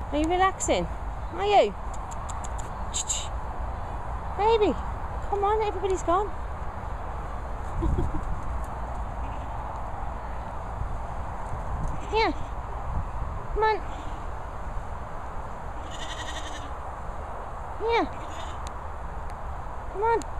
Are you relaxing? Are you? Baby, come on, everybody's gone. Yeah. Come on. Yeah. Come on.